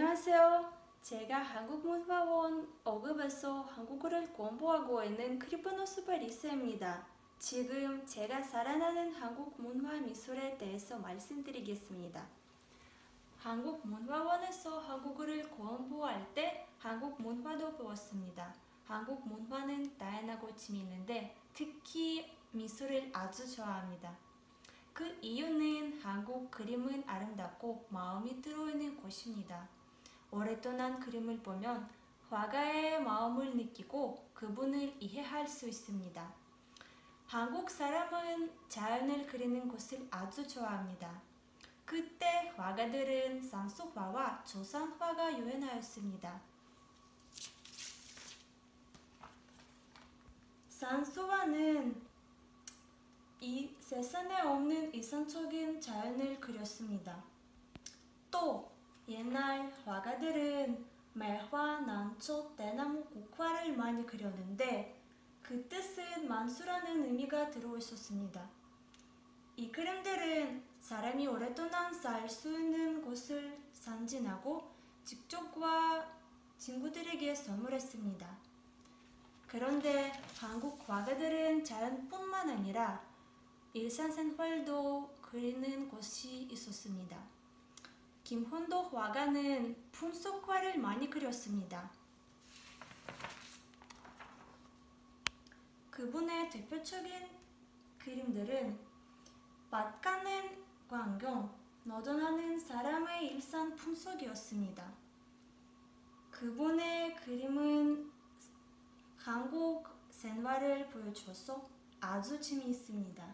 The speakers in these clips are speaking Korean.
안녕하세요. 제가 한국문화원 5급에서 한국어를 공부하고 있는 크리프노스파 리스입니다. 지금 제가 살아나는 한국 문화 미술에 대해서 말씀드리겠습니다. 한국문화원에서 한국어를 공부할 때 한국 문화도 배웠습니다. 한국 문화는 다양하고 재미있는데 특히 미술을 아주 좋아합니다. 그 이유는 한국 그림은 아름답고 마음이 들어있는 곳입니다. 오랫동안 그림을 보면 화가의 마음을 느끼고 그분을 이해할 수 있습니다. 한국 사람은 자연을 그리는 것을 아주 좋아합니다. 그때 화가들은 산수화와 조선화가 유행하였습니다. 산수화는 이 세상에 없는 이상적인 자연을 그렸습니다. 또 옛날 화가들은 매화, 난초, 대나무, 국화를 많이 그렸는데 그 뜻은 만수라는 의미가 들어있었습니다. 이 그림들은 사람이 오랫동안 살 수 있는 곳을 상징하고 직접과 친구들에게 선물했습니다. 그런데 한국 화가들은 자연뿐만 아니라 일상생활도 그리는 곳이 있었습니다. 김헌도 화가는 풍속화를 많이 그렸습니다. 그분의 대표적인 그림들은 밭 가는 광경, 노동하는 사람의 일상 풍속이었습니다. 그분의 그림은 한국 생활을 보여줘서 아주 재미있습니다.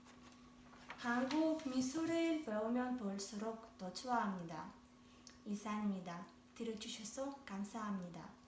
한국 미술을 배우면 볼수록 더 좋아합니다. 이상입니다. 들어주셔서 감사합니다.